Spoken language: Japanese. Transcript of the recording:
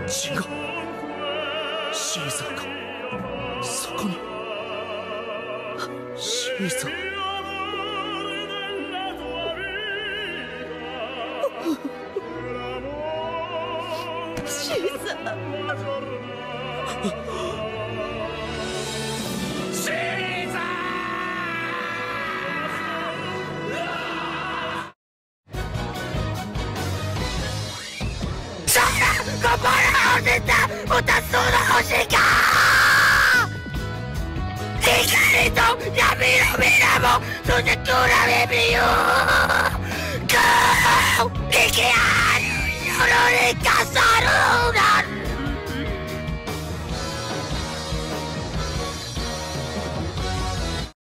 違う。シーザーか。そこにシーザー。 シーザー。 シーザー。 Comporta Utasuna Hoshika! Digarito, Yamiro Miramo, Sunatura Bibiu! Go! Ikiaru, Yorori Kasaru,